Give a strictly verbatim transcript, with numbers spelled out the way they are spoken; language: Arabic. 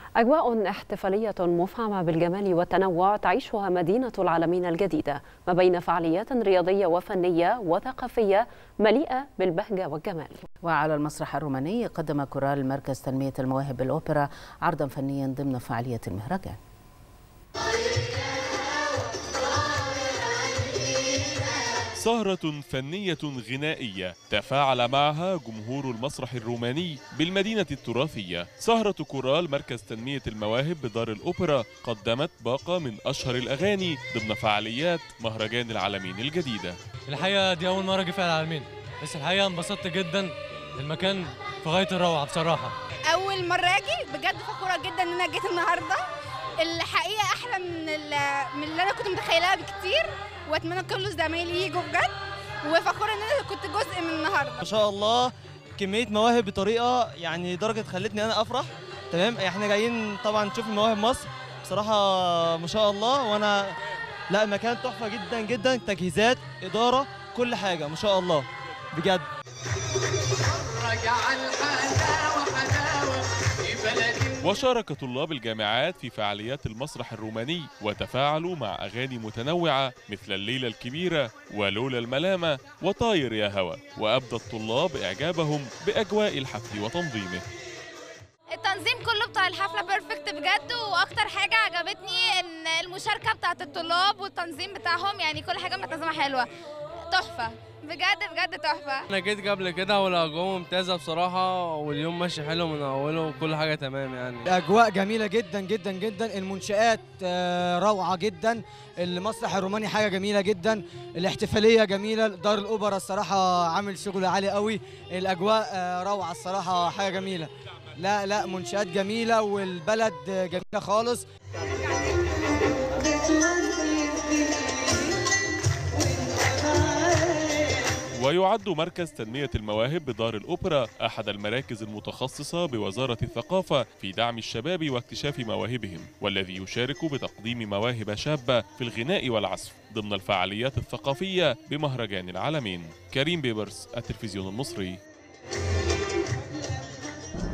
أجواء احتفالية مفعمة بالجمال والتنوع تعيشها مدينة العالمين الجديدة ما بين فعاليات رياضية وفنية وثقافية مليئة بالبهجة والجمال. وعلى المسرح الروماني قدم كورال مركز تنمية المواهب بالأوبرا عرضا فنيا ضمن فعالية المهرجان. سهرة فنية غنائية تفاعل معها جمهور المسرح الروماني بالمدينة التراثية. سهرة كورال مركز تنمية المواهب بدار الأوبرا قدمت باقة من أشهر الأغاني ضمن فعاليات مهرجان العالمين الجديدة. الحقيقة دي أول مرة أجي فيها العالمين، بس الحقيقة انبسطت جدا، المكان في غاية الروعة بصراحة. أول مرة أجي بجد، فخورة جدا إن أنا جيت النهاردة. الحقيقة أحلى من من اللي أنا كنت متخيلها بكتير، واتمنى كل زمايلي يجوا بجد، وفخوره ان انا كنت جزء من النهارده. ما شاء الله كميه مواهب بطريقه يعني درجه خلتني انا افرح. تمام، احنا جايين طبعا نشوف مواهب مصر بصراحه ما شاء الله، وانا لا المكان تحفه جدا جدا، تجهيزات اداره كل حاجه ما شاء الله بجد. وشارك طلاب الجامعات في فعاليات المسرح الروماني وتفاعلوا مع أغاني متنوعة مثل الليلة الكبيرة ولولا الملامة وطاير يا هوا، وأبدى الطلاب إعجابهم بأجواء الحفل وتنظيمه. التنظيم كله بتاع الحفلة بيرفكت بجد، وأكتر حاجة عجبتني إن المشاركة بتاعت الطلاب والتنظيم بتاعهم، يعني كل حاجة متنظمة حلوة، تحفة بجد بجد تحفة. أنا جيت قبل كده والأجواء ممتازة بصراحة، واليوم ماشي حلو من أوله وكل حاجة تمام. يعني الأجواء جميلة جدا جدا جدا، المنشآت روعة جدا، المسرح الروماني حاجة جميلة جدا، الاحتفالية جميلة، دار الأوبرا الصراحة عامل شغل عالي قوي، الأجواء روعة الصراحة حاجة جميلة. لا لا منشآت جميلة والبلد جميلة خالص. ويعد مركز تنمية المواهب بدار الأوبرا أحد المراكز المتخصصة بوزارة الثقافة في دعم الشباب واكتشاف مواهبهم، والذي يشارك بتقديم مواهب شابة في الغناء والعزف ضمن الفعاليات الثقافية بمهرجان العالمين. كريم بيبرس، التلفزيون المصري.